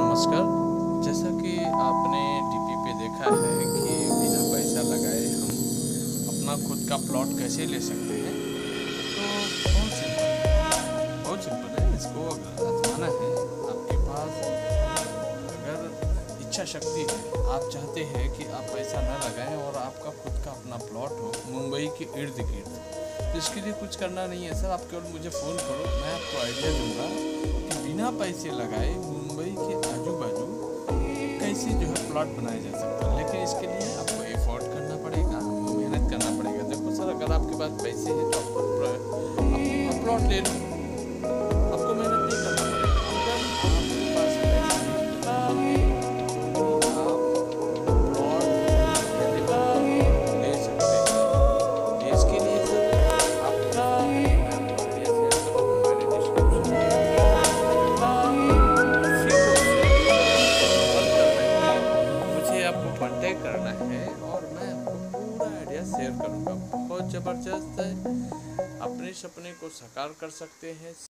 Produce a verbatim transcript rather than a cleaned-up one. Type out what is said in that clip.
नमस्कार। जैसा कि आपने डीपी पे देखा है कि बिना पैसा लगाए हम अपना खुद का प्लॉट कैसे ले सकते हैं। तो बहुत सिंपल है, बहुत सिंपल है। इसको अगर आजमाना है, आपके पास अगर इच्छा शक्ति है, आप चाहते हैं कि आप पैसा न लगाएं और आपका खुद का अपना प्लॉट हो मुंबई के इर्द गिर्द, तो इसके लिए कुछ करना नहीं है सर। आप केवल मुझे फ़ोन करो, मैं आपको आइडिया दूंगा कि बिना पैसे लगाए मुंबई के आजू बाजू कैसे जो है प्लॉट बनाया जा सकता है। लेकिन इसके लिए आपको एफर्ट करना पड़ेगा, आपको मेहनत करना पड़ेगा। देखो सर, अगर आपके पास पैसे हैं तो आपको आप प्लॉट ले लो, आपको मेहनत नहीं करना पड़ेगा। अगर आपके पास पैसे नहीं है, आप प्लॉट ले सकते हैं। इसके लिए सर आपको मैं आपको आइडिया शेयर करूँगा मैंने डिस्क्रिप्शन मुझे आपको कांटेक्ट करना है और मैं आपको पूरा आइडिया शेयर करूँगा। बहुत ज़बरदस्त है, अपने सपने को साकार कर सकते हैं।